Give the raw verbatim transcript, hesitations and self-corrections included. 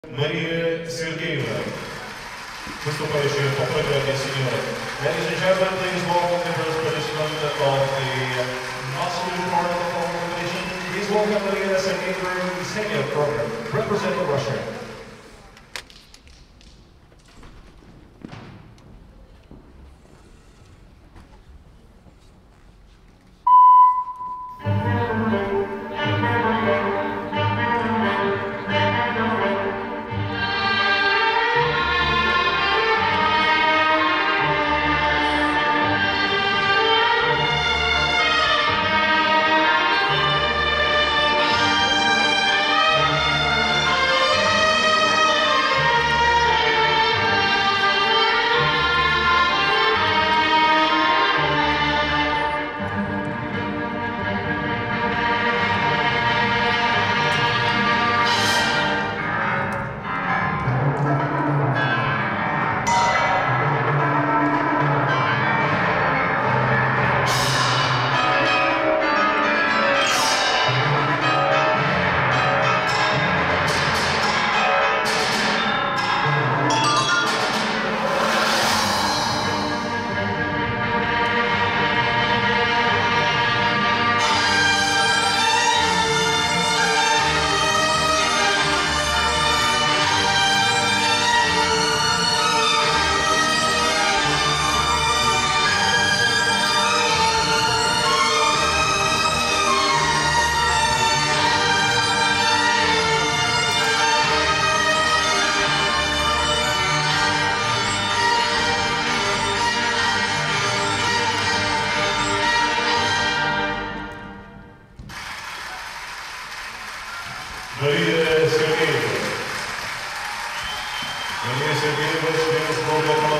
Мария Сергеевна, выступающая по программе «Синьора». Ladies and gentlemen, please welcome the first participant of the absolute part of the competition. Please welcome Maria Sergeyeva, the senior program, representing Russia. Мария Сергеевна. Мария Сергеевна, член сборной команды.